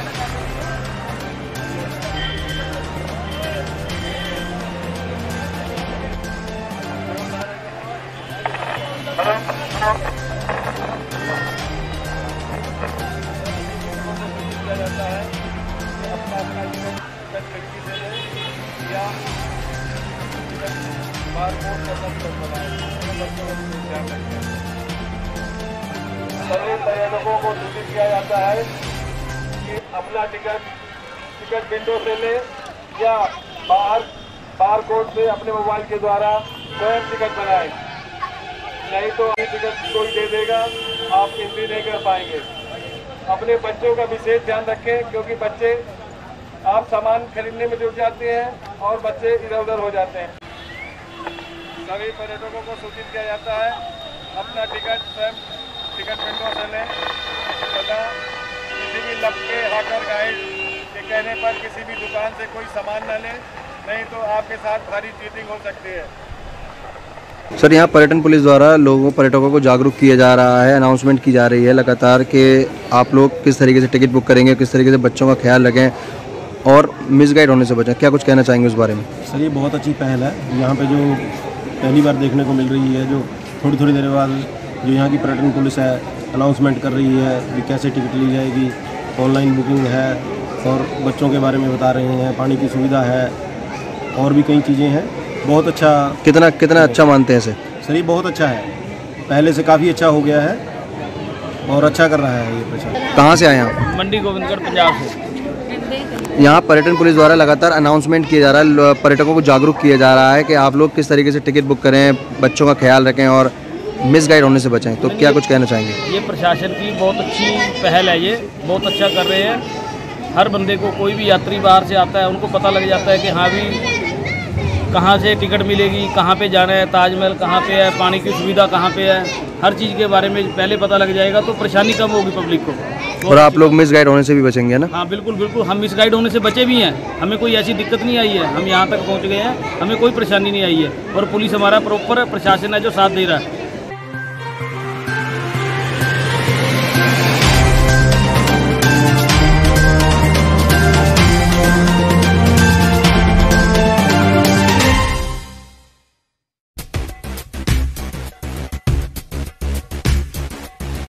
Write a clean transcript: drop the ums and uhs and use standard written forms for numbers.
जाता है अपना खिड़की से ले या बार कोड का तक बनाए, बच्चों का ध्यान रखें। सभी पर्यटकों को सूचित किया जाता है कि अपना टिकट विंडो से ले या बार कोड से अपने मोबाइल के द्वारा स्वयं टिकट बनाएं, नहीं तो टिकट कोई दे देगा, आप एंट्री नहीं कर पाएंगे। अपने बच्चों का विशेष ध्यान रखें, क्योंकि बच्चे आप सामान खरीदने में जुट जाते हैं और बच्चे इधर उधर हो जाते हैं। सभी पर्यटकों को सूचित किया जाता है अपना टिकट स्वयं टिकट विंडो से लें तथा किसी भी लपके हाकर गाइड के कहने पर किसी भी दुकान से कोई सामान न लें, नहीं तो आपके साथ भारी चीटिंग हो सकती है। सर, यहाँ पर्यटन पुलिस द्वारा पर्यटकों को जागरूक किया जा रहा है, अनाउंसमेंट की जा रही है लगातार कि आप लोग किस तरीके से टिकट बुक करेंगे, किस तरीके से बच्चों का ख्याल रखें और मिसगाइड होने से बचें। क्या कुछ कहना चाहेंगे उस बारे में? सर, ये बहुत अच्छी पहल है। यहाँ पे जो पहली बार देखने को मिल रही है, जो थोड़ी देर बाद जो यहाँ की पर्यटन पुलिस है अनाउंसमेंट कर रही है कि कैसे टिकट ली जाएगी, ऑनलाइन बुकिंग है और बच्चों के बारे में बता रहे हैं, पानी की सुविधा है और भी कई चीज़ें हैं। बहुत अच्छा। कितना अच्छा मानते हैं इसे? सर, ये बहुत अच्छा है, पहले से काफ़ी अच्छा हो गया है और अच्छा कर रहा है ये प्रशासन। कहाँ से आए आप? मंडी गोविंदगढ़, पंजाब से। यहाँ पर्यटन पुलिस द्वारा लगातार अनाउंसमेंट किया जा रहा है, पर्यटकों को जागरूक किया जा रहा है कि आप लोग किस तरीके से टिकट बुक करें, बच्चों का ख्याल रखें और मिसगाइड होने से बचें। तो क्या कुछ कहना चाहेंगे? ये प्रशासन की बहुत अच्छी पहल है, ये बहुत अच्छा कर रहे हैं। हर बंदे को, कोई भी यात्री बाहर से आता है उनको पता लग जाता है कि हाँ भी कहाँ से टिकट मिलेगी, कहाँ पे जाना है, ताजमहल कहाँ पे है, पानी की सुविधा कहाँ पे है, हर चीज़ के बारे में पहले पता लग जाएगा तो परेशानी कम होगी पब्लिक को। और आप लोग मिसगाइड होने से भी बचेंगे ना? हाँ बिल्कुल बिल्कुल, हम मिसगाइड होने से बचे भी हैं। हमें कोई ऐसी दिक्कत नहीं आई है, हम यहाँ तक पहुँच गए हैं, हमें कोई परेशानी नहीं आई है और पुलिस हमारा प्रॉपर प्रशासन है जो साथ दे रहा है।